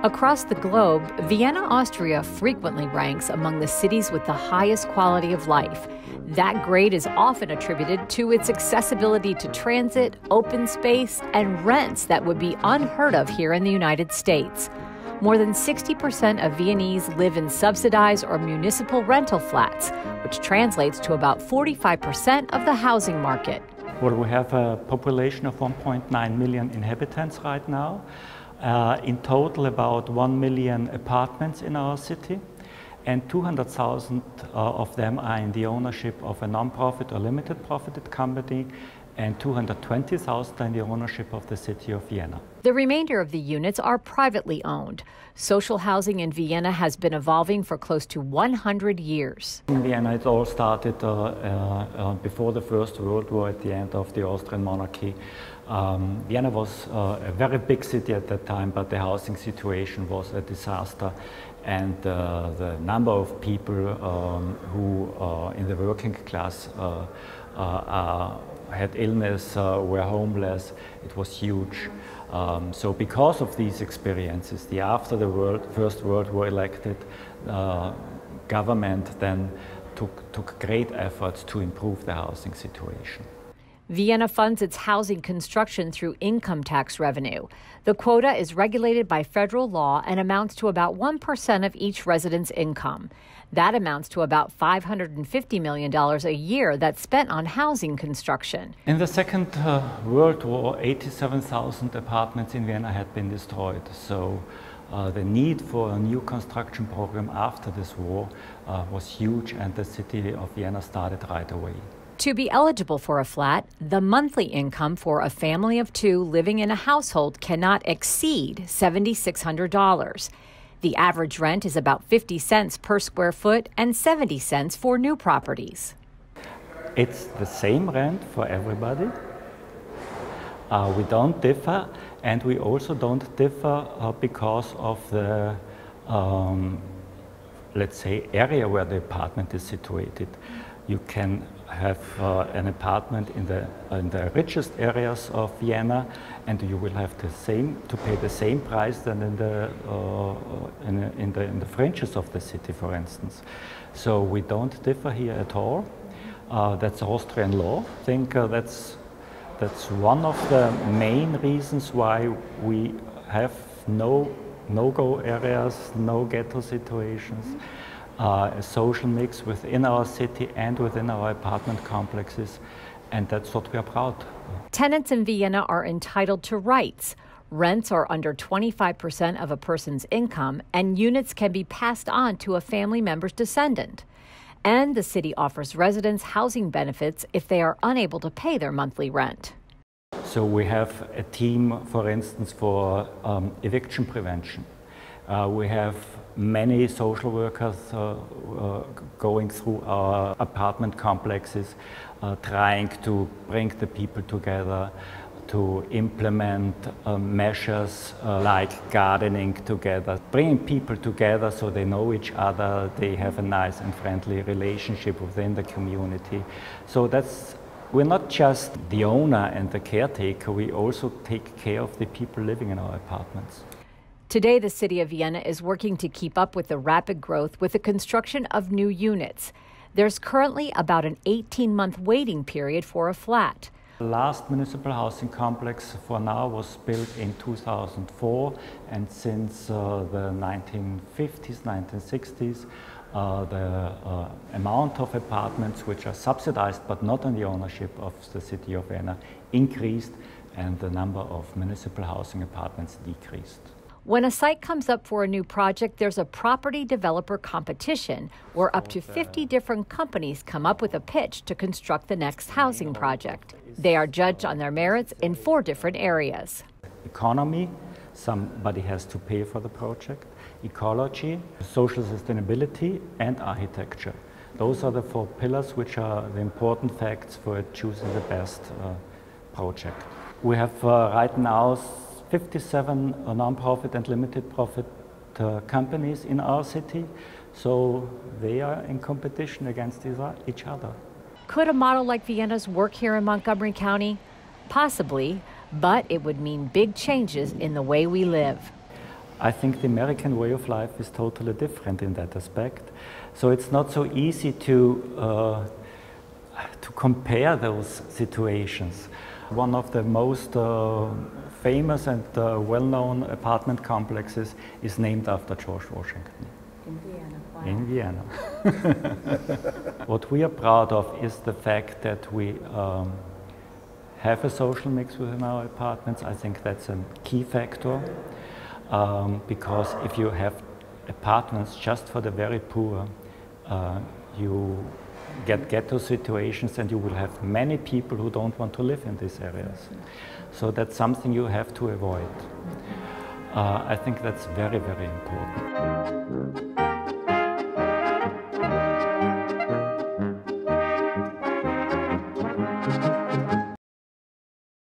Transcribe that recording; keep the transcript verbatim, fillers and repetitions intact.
Across the globe, Vienna, Austria frequently ranks among the cities with the highest quality of life. That grade is often attributed to its accessibility to transit, open space, and rents that would be unheard of here in the United States. More than sixty percent of Viennese live in subsidized or municipal rental flats, which translates to about forty-five percent of the housing market. Well, we have a population of one point nine million inhabitants right now. Uh, in total, about one million apartments in our city, and two hundred thousand uh, of them are in the ownership of a non-profit or limited profited company, and two hundred twenty thousand are in the ownership of the city of Vienna. The remainder of the units are privately owned. Social housing in Vienna has been evolving for close to one hundred years. In Vienna, it all started uh, uh, uh, before the First World War, at the end of the Austrian monarchy. Um, Vienna was uh, a very big city at that time, but the housing situation was a disaster. And uh, the number of people um, who uh, in the working class uh, uh, uh, had illness, uh, were homeless, it was huge. Um, so because of these experiences, the after the world, First World War elected uh, government then took, took great efforts to improve the housing situation. Vienna funds its housing construction through income tax revenue. The quota is regulated by federal law and amounts to about one percent of each resident's income. That amounts to about five hundred fifty million dollars a year that's spent on housing construction. In the Second uh, World War, eighty-seven thousand apartments in Vienna had been destroyed. So uh, the need for a new construction program after this war uh, was huge, and the city of Vienna started right away. To be eligible for a flat, the monthly income for a family of two living in a household cannot exceed seven thousand six hundred dollars. The average rent is about fifty cents per square foot and seventy cents for new properties. It's the same rent for everybody. Uh, we don't differ, and we also don't differ uh, because of the, um, let's say, area where the apartment is situated. You can have uh, an apartment in the in the richest areas of Vienna, and you will have the same to pay the same price than in the uh, in, in the in the fringes of the city, for instance. So we don't differ here at all. Uh, that's Austrian law. I think uh, that's that's one of the main reasons why we have no no-go areas, no ghetto situations. Uh, a social mix within our city and within our apartment complexes, and that's what we are proud of. Tenants in Vienna are entitled to rights. Rents are under twenty-five percent of a person's income, and units can be passed on to a family member's descendant. And the city offers residents housing benefits if they are unable to pay their monthly rent. So we have a team, for instance, for um, eviction prevention. Uh, we have many social workers uh, uh, going through our apartment complexes, uh, trying to bring the people together, to implement uh, measures uh, like gardening together, bringing people together so they know each other, they have a nice and friendly relationship within the community. So that's, we're not just the owner and the caretaker, we also take care of the people living in our apartments. Today, the city of Vienna is working to keep up with the rapid growth with the construction of new units. There's currently about an eighteen-month waiting period for a flat. The last municipal housing complex for now was built in two thousand four, and since uh, the nineteen fifties, nineteen sixties, uh, the uh, amount of apartments which are subsidized but not in the ownership of the city of Vienna increased, and the number of municipal housing apartments decreased. When a site comes up for a new project, there's a property developer competition where up to fifty different companies come up with a pitch to construct the next housing project. They are judged on their merits in four different areas. Economy, somebody has to pay for the project. Ecology, social sustainability, and architecture. Those are the four pillars which are the important facts for choosing the best uh, project. We have uh, right now fifty-seven uh, non-profit and limited profit uh, companies in our city, so they are in competition against each other. Could a model like Vienna's work here in Montgomery County? Possibly, but it would mean big changes in the way we live. I think the American way of life is totally different in that aspect. So it's not so easy to, uh, to compare those situations. One of the most uh, famous and uh, well-known apartment complexes is named after George Washington. In Vienna. Wow. In Vienna. What we are proud of is the fact that we um, have a social mix within our apartments. I think that's a key factor, um, because if you have apartments just for the very poor, uh, you get ghetto situations and you will have many people who don't want to live in these areas. So that's something you have to avoid. Uh, I think that's very, very important.